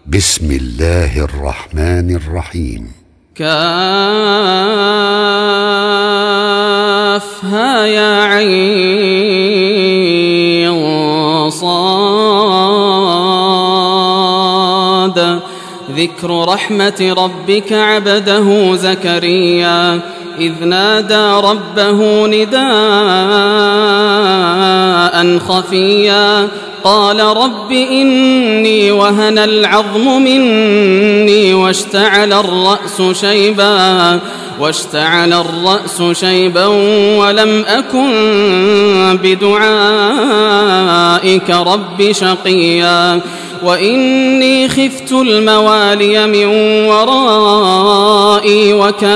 بسم الله الرحمن الرحيم. كافها يا عين صاد. ذكر رحمة ربك عبده زكريا إذ نادى ربه نداء خفيا قال رب إني وهن العظم مني واشتعل الرأس شيبا ولم أكن بدعائك رب شقيا وإني خفت الموالي من ورائي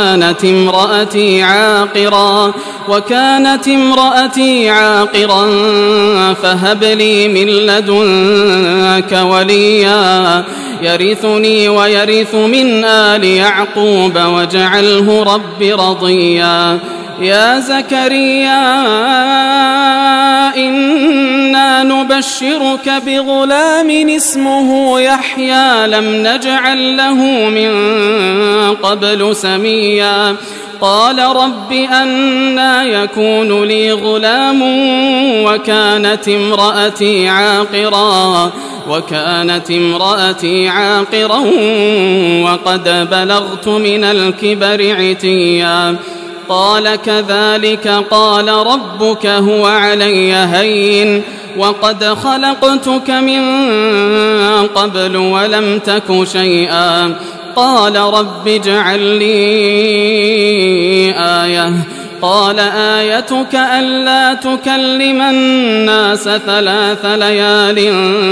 وكانت امرأتي عاقرا فهب لي من لدنك وليا يرثني ويرث من آل يعقوب واجعله رب رضيا. يا زكريا إنا نبشرك بغلام اسمه يحيى لم نجعل له من قبل سميا. قال رب أنى يكون لي غلام وكانت امرأتي عاقرا وقد بلغت من الكبر عتيا. قال كذلك قال ربك هو علي هين وقد خلقتك من قبل ولم تك شيئا. قال رب اجعل لي آية. قال آيتك ألا تكلم الناس 3 ليال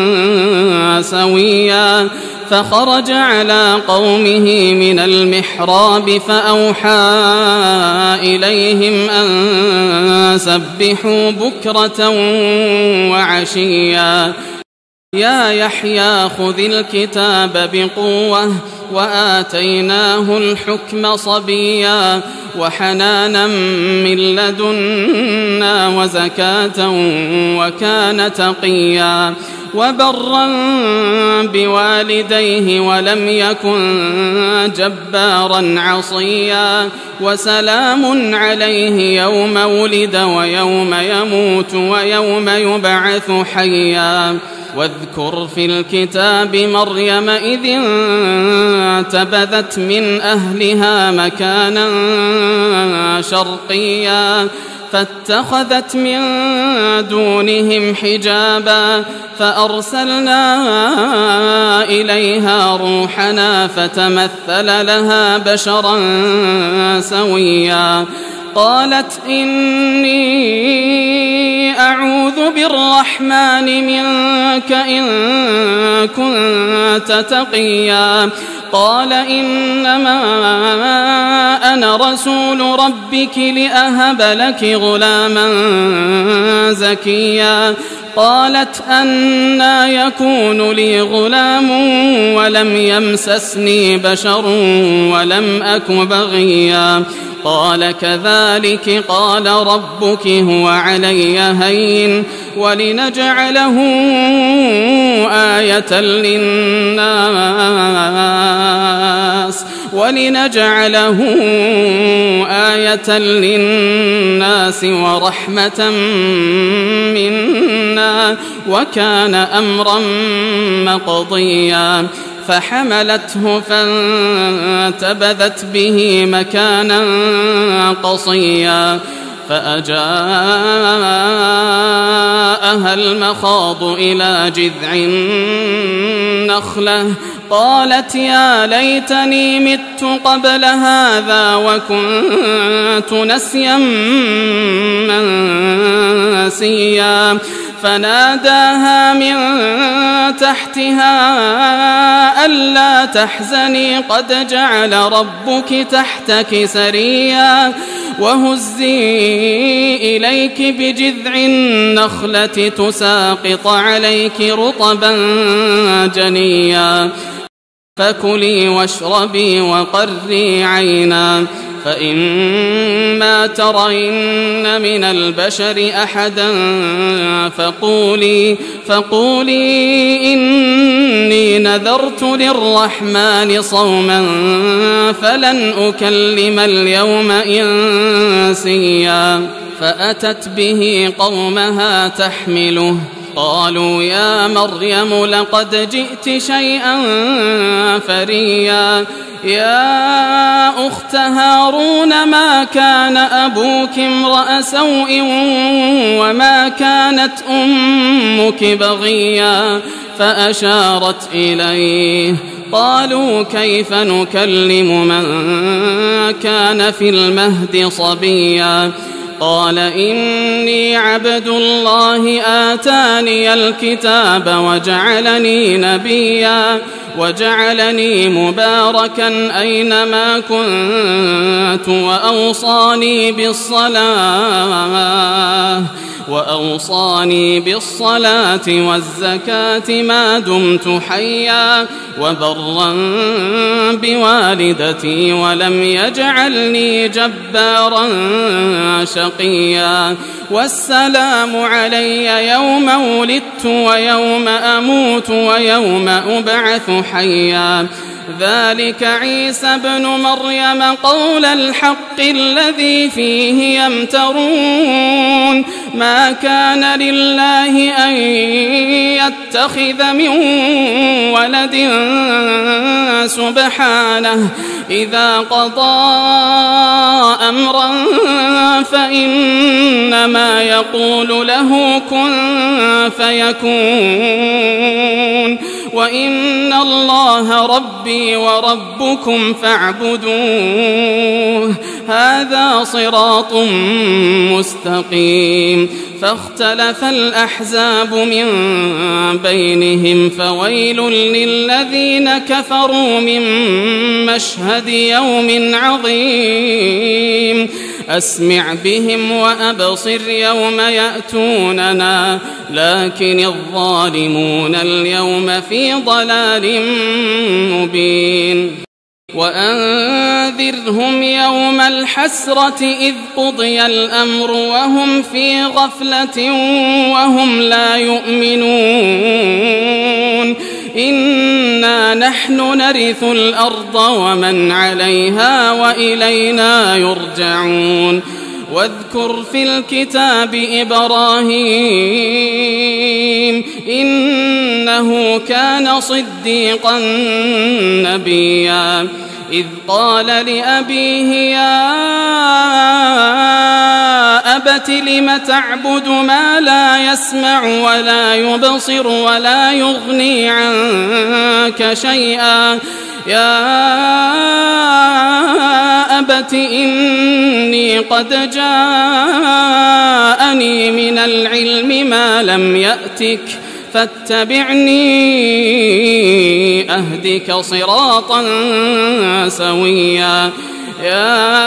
سويا. فخرج على قومه من المحراب فأوحى إليهم أن سبحوا بكرة وعشيا. يا يحيى خذ الكتاب بقوة وآتيناه الحكم صبيا وحنانا من لدنا وزكاة وكان تقيا وبرا بوالديه ولم يكن جبارا عصيا. وسلام عليه يوم ولد ويوم يموت ويوم يبعث حيا. واذكر في الكتاب مريم إذ انتبذت من أهلها مكانا شرقيا فاتخذت من دونهم حجابا فأرسلنا إليها روحنا فتمثل لها بشرا سويا. قالت إني أعوذ بالرحمن منك إن كنت تقيا. قال إنما أنا رسول ربك لأهب لك غلاما زكيا. قالت أنى يكون لي غلام ولم يمسسني بشر ولم أك بغيا. قال كذلك قال ربك هو علي هين ولنجعله آية للناس ورحمة منا وكان أمرا مقضيا. فحملته فانتبذت به مكانا قصيا فأجاءها المخاض إلى جذع النخلة قالت يا ليتني مت قبل هذا وكنت نسيا منسيا. فناداها من تحتها ألا تحزني قد جعل ربك تحتك سريا وهزي إليك بجذع النخلة تساقط عليك رطبا جنيا. فكلي واشربي وقري عينا فإما ترين من البشر أحدا فقولي إني نذرت للرحمن صوما فلن أكلم اليوم إنسيا. فأتت به قومها تحمله قالوا يا مريم لقد جئت شيئا فريا. يا أخت هارون ما كان أبوك امرأ سوء وما كانت أمك بغيا. فأشارت إليه قالوا كيف نكلم من كان في المهد صبيا. قال إني عبد الله آتاني الكتاب وجعلني نبيا وجعلني مباركا أينما كنت وأوصاني بالصلاة والزكاة ما دمت حيا وبرا بوالدتي ولم يجعلني جبارا شقيا. والسلام علي يوم ولدت ويوم أموت ويوم أبعث حيا. ذلك عيسى ابن مريم قول الحق الذي فيه يمترون. ما كان لله أن يتخذ من ولد سبحانه إذا قضى أمرا فإنما يقول له كن فيكون. وإن الله ربي وربكم فاعبدوه هذا صراط مستقيم. فاختلف الأحزاب من بينهم فويل للذين كفروا من مشهد يوم عظيم. أسمع بهم وأبصر يوم يأتوننا لكن الظالمون اليوم في ضلال مبين. وأنذرهم يوم الحسرة إذ قضي الأمر وهم في غفلة وهم لا يؤمنون. إنا نحن نرث الأرض ومن عليها وإلينا يرجعون. واذكر في الكتاب إبراهيم إنه كان صديقا نبيا. إذ قال لأبيه يا أبت لم تعبد ما لا يسمع ولا يبصر ولا يغني عنك شيئا. يا أبت إني قد جاءني من العلم ما لم يأتك فاتبعني أهدك صراطا سويا. يا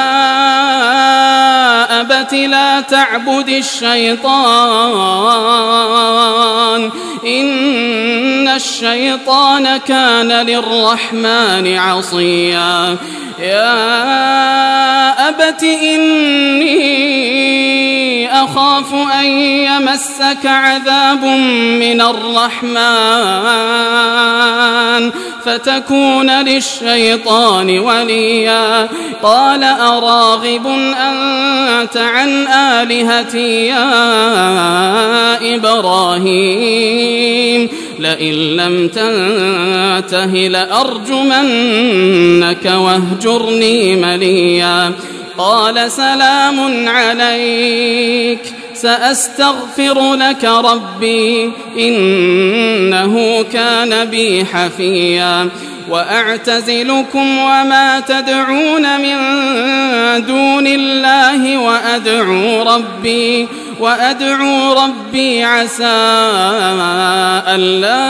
أبت لا تعبد الشيطان إن الشيطان كان للرحمن عصيا. يا أبت إني أخاف أن يمسك عذاب من الرحمن فتكون للشيطان وليا. قال أراغب أنت عن آلهتي يا إبراهيم لئن لم تنته لأرجمنك واهجرني مليا. قال سلام عليك سأستغفر لك ربي إنه كان بي حفيا. وأعتزلكم وما تدعون من دون الله وأدعو ربي عسى ألا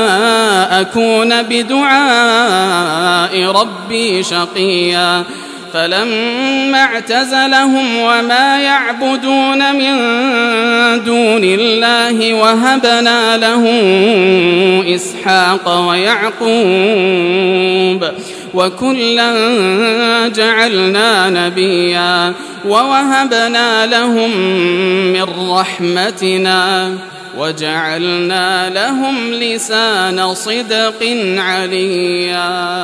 أكون بدعاء ربي شقيا. فلما اعتزلهم وما يعبدون من دون الله وهبنا له إسحاق ويعقوب وكلا جعلنا نبيا ووهبنا لهم من رحمتنا وجعلنا لهم لسان صدق عليا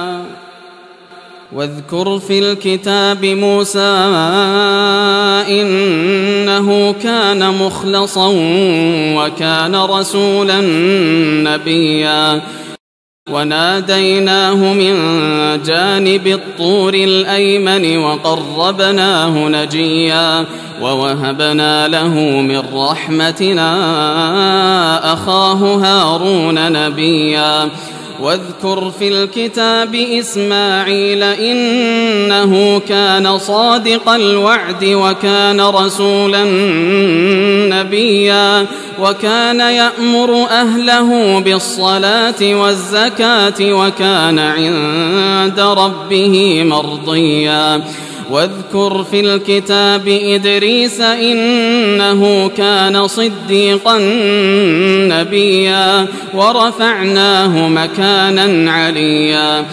واذكر في الكتاب موسى إنه كان مخلصا وكان رسولا نبيا وناديناه من جانب الطور الأيمن وقربناه نجيا ووهبنا له من رحمتنا أخاه هارون نبيا واذكر في الكتاب إسماعيل إنه كان صادق الوعد وكان رسولا نبيا وكان يأمر أهله بالصلاة والزكاة وكان عند ربه مرضيا واذكر في الكتاب إدريس إنه كان صديقا نبيا ورفعناه مكانا عليا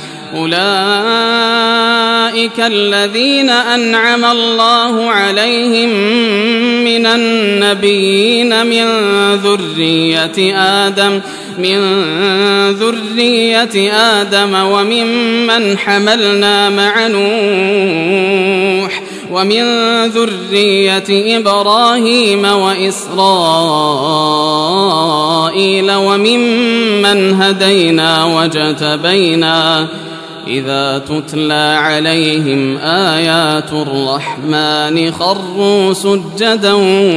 أولئك الذين أنعم الله عليهم من النبيين من ذرية آدم وممن حملنا مع نوح ومن ذرية إبراهيم وإسرائيل وممن هدينا واجتبينا إذا تتلى عليهم آيات الرحمن خروا سجدا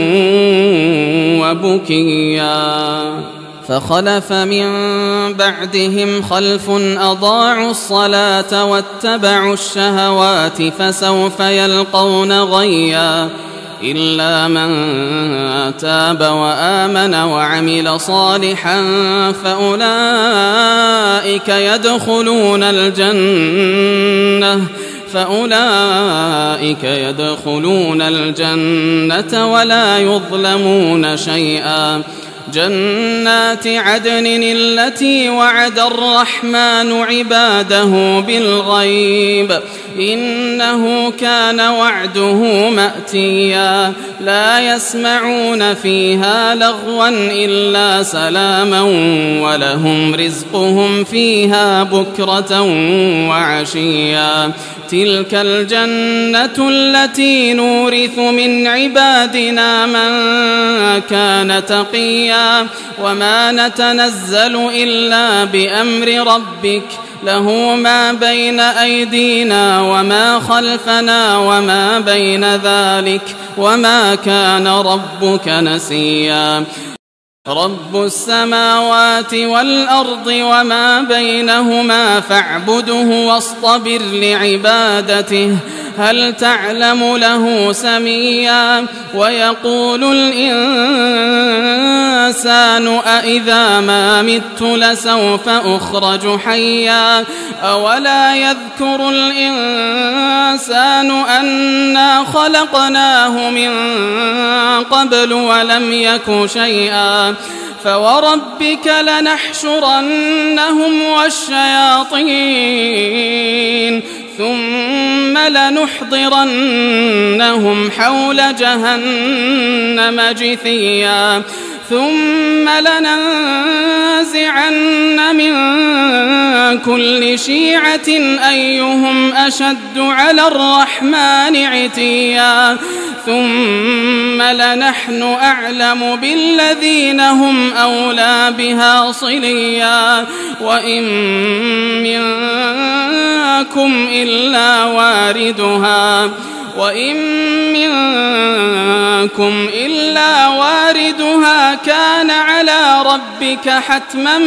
وبكيا فخلف من بعدهم خلف أضاعوا الصلاة واتبعوا الشهوات فسوف يلقون غيا إلا من تاب وآمن وعمل صالحا فأولئك يدخلون الجنة ولا يظلمون شيئا جنات عدن التي وعد الرحمن عباده بالغيب إنه كان وعده مأتيا لا يسمعون فيها لغوا إلا سلاما ولهم رزقهم فيها بكرة وعشيا تلك الجنة التي نورث من عبادنا من كان تقيا وما نتنزل إلا بأمر ربك له ما بين أيدينا وما خلفنا وما بين ذلك وما كان ربك نسيا رب السماوات والأرض وما بينهما فاعبده واصطبر لعبادته هل تعلم له سميا ويقول الإنسان أإذا ما مت لسوف أخرج حيا أولا يذكر الإنسان أنا خلقناه من قبل ولم يك شيئا فوربك لنحشرنهم والشياطين ثم لنحضرنهم حول جهنم جثيا ثم لننزعن من كل شيعة أيهم أشد على الرحمن عتيا ثم لنحن أعلم بالذين هم أولى بها صليا وإن منكم إلا واردها كان على ربك حتما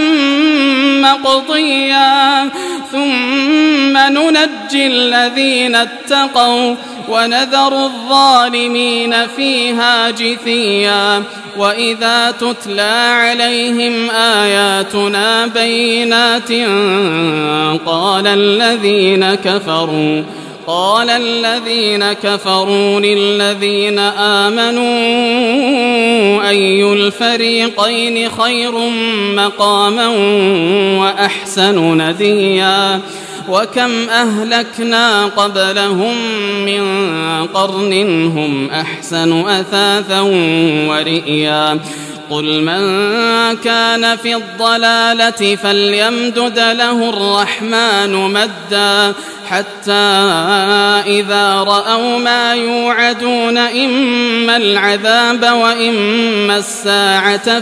مقضيا ثم ننجي الذين اتقوا ونذر الظالمين فيها جثيا وإذا تتلى عليهم آياتنا بينات قال الذين كفروا للذين آمنوا أي الفريقين خير مقاما وأحسن نديا وكم أهلكنا قبلهم من قرن هم أحسن أثاثا ورئيا قل من كان في الضلالة فليمدد له الرحمن مدا حتى إذا رأوا ما يوعدون إما العذاب وإما الساعة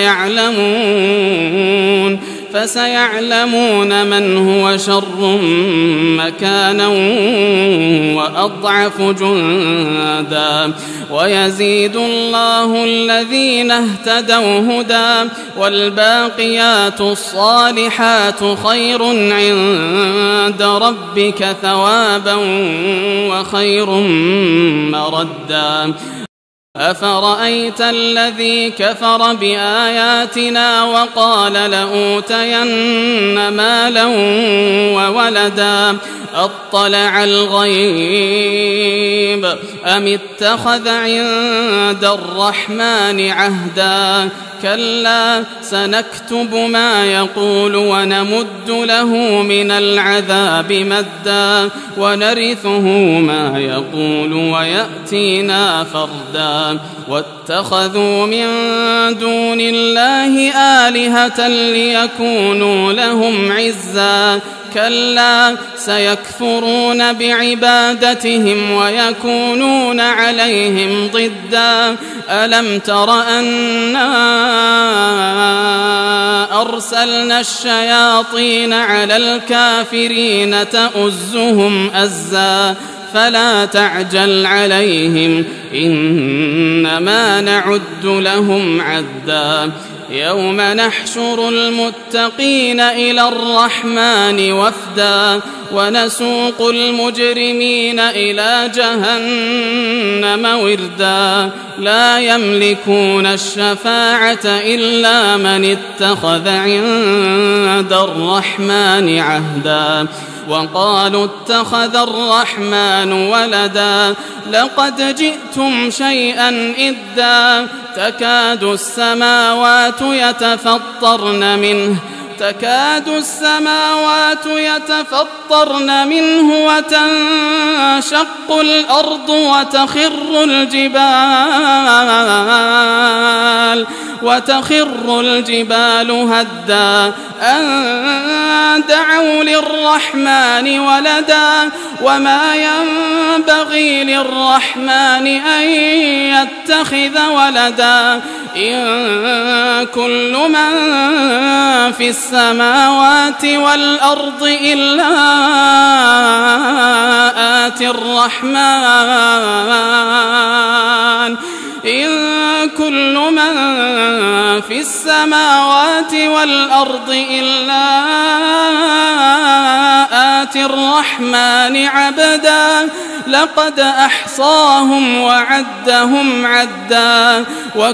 فسيعلمون من هو شر مكانا وأضعف جندا ويزيد الله الذين اهتدوا هدى والباقيات الصالحات خير عند ربك ثوابا وخير مردا أفرأيت الذي كفر بآياتنا وقال لأوتين مالا وولدا أطلع الغيب أم اتخذ عند الرحمن عهدا كلا سنكتب ما يقول ونمد له من العذاب مدا ونرثه ما يقول ويأتينا فردا واتخذوا من دون الله آلهة ليكونوا لهم عزا كلا سيكفرون بعبادتهم ويكونون عليهم ضدا ألم تر أنا أرسلنا الشياطين على الكافرين تؤزهم أزا فلا تعجل عليهم إنما نعد لهم عدا يوم نحشر المتقين إلى الرحمن وفدا ونسوق المجرمين إلى جهنم وردا لا يملكون الشفاعة إلا من اتخذ عند الرحمن عهدا وقالوا اتخذ الرحمن ولدا لقد جئتم شيئا إدا تكاد السماوات يتفطرن منه وتنشق الأرض وتخر الجبال هدا أن دعوا للرحمن ولدا وما ينبغي للرحمن أن يتخذ ولدا إن كل من في السماوات والأرض إلا آتي الرحمن إن كل من في السماوات والأرض إلا آتي الرحمن عبدا لقد أحصاهم وعدهم عدا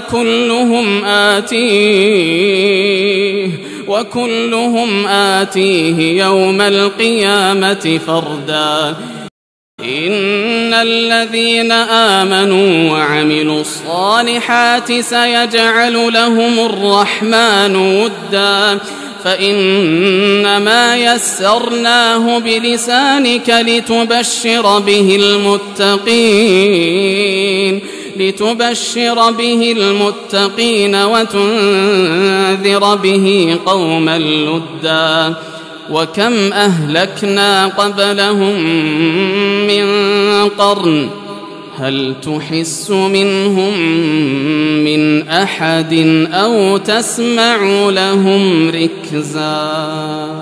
وكلهم آتيه يوم القيامة فردا إن الذين آمنوا وعملوا الصالحات سيجعل لهم الرحمن ودا فإنما يسرناه بلسانك لتبشر به المتقين وتنذر به قوما لدا وكم أهلكنا قبلهم من قرن هل تحس منهم من أحد أو تسمع لهم ركزا